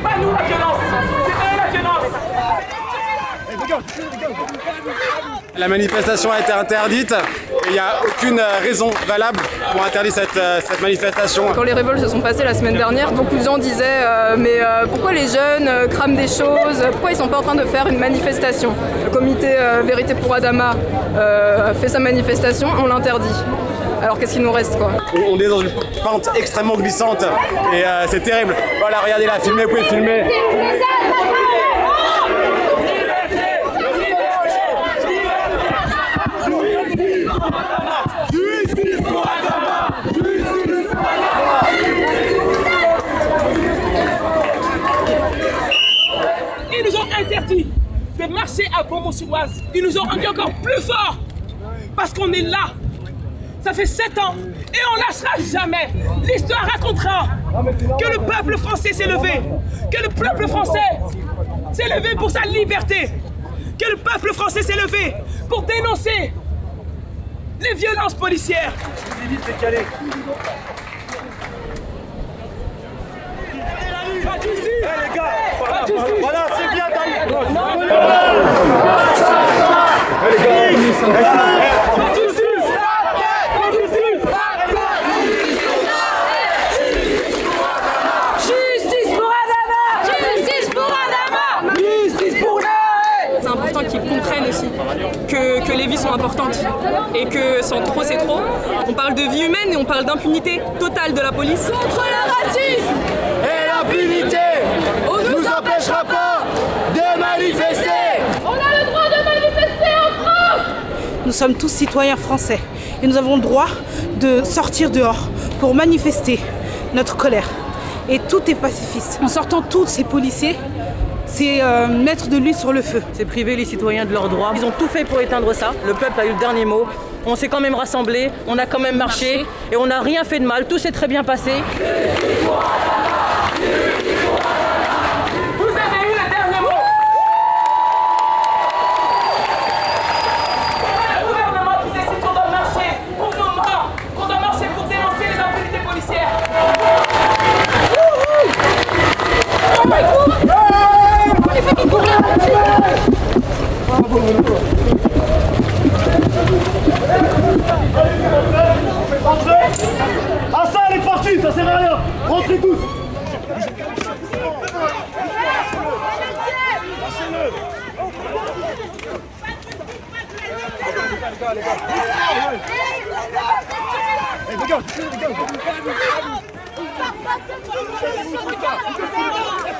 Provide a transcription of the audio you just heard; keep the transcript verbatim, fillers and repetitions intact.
pas nous la violence, c'est eux la violence. La manifestation a été interdite et il n'y a aucune raison valable pour interdire cette, cette manifestation. Quand les révoltes se sont passées la semaine dernière, beaucoup de gens disaient euh, mais euh, pourquoi les jeunes euh, crament des choses, pourquoi ils ne sont pas en train de faire une manifestation? Le comité euh, Vérité pour Adama euh, fait sa manifestation, on l'interdit. Alors qu'est-ce qu'il nous reste quoi? On est dans une pente extrêmement glissante et euh, c'est terrible. Voilà, regardez là, filmez, vous pouvez filmer. Ils nous ont interdit de marcher à Beaumont-sur-Oise. Ils nous ont rendu encore plus forts parce qu'on est là. Ça fait sept ans et on lâchera jamais. L'histoire racontera que le peuple français s'est levé, que le peuple français s'est levé pour sa liberté, que le peuple français s'est levé pour dénoncer les violences policières. Eh les gars, voilà, c'est bien d'aller. C'est important qu'ils comprennent aussi que, que les vies sont importantes et que sans trop c'est trop. On parle de vie humaine et on parle d'impunité totale de la police. Contre le racisme et l'impunité, on ne nous empêchera pas de manifester. On a le droit de manifester en France. Nous sommes tous citoyens français et nous avons le droit de sortir dehors pour manifester notre colère. Et tout est pacifiste. En sortant tous ces policiers, c'est euh, mettre de l'huile sur le feu. C'est priver les citoyens de leurs droits. Ils ont tout fait pour éteindre ça. Le peuple a eu le dernier mot. On s'est quand même rassemblés, on a quand même marché et on n'a rien fait de mal. Tout s'est très bien passé. Vous avez eu le dernier mot. C'est le gouvernement qui décide qu'on doit marcher pour nos droits, qu'on doit marcher pour dénoncer les impunités policières. Ah ça, elle est partie, ça sert à rien. Rentrez tous. Eh les gars, les gars.